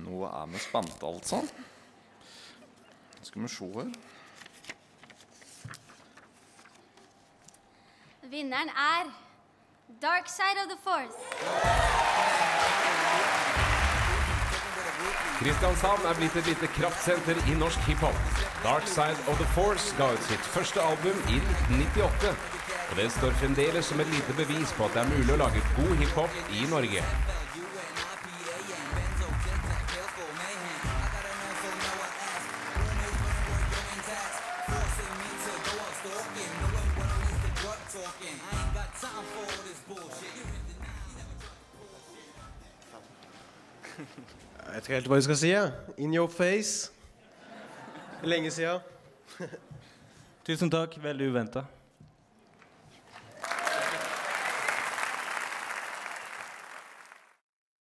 Noe med spante, altså. Skal vi se her. Vinneren Dark Side of the Force. Kristiansand blitt et lite kraftsenter i norsk hiphop. Dark Side of the Force ga ut sitt første album i 1998, og det står fremdeles som et lite bevis på at det mulig å lage god hiphop i Norge. Jeg vet ikke helt hva jeg skal si. In your face. Lenge siden. Tusen takk, veldig uventet.